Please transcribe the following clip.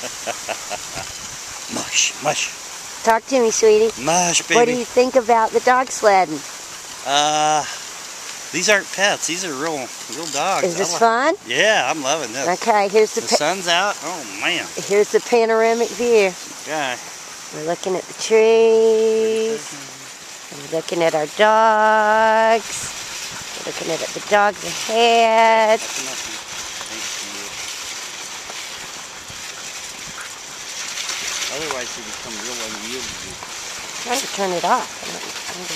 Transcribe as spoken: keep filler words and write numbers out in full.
Mush, mush. Talk to me, sweetie. Mush, baby. What do you think about the dog sledding? Uh, these aren't pets. These are real, real dogs. Is this like, fun? Yeah, I'm loving this. Okay, here's the, the sun's out. Oh man. Here's the panoramic view. Okay. We're looking at the trees. We're looking at our dogs. We're looking at the dogs ahead. Otherwise, they become real unyielding. I'm trying to turn it off.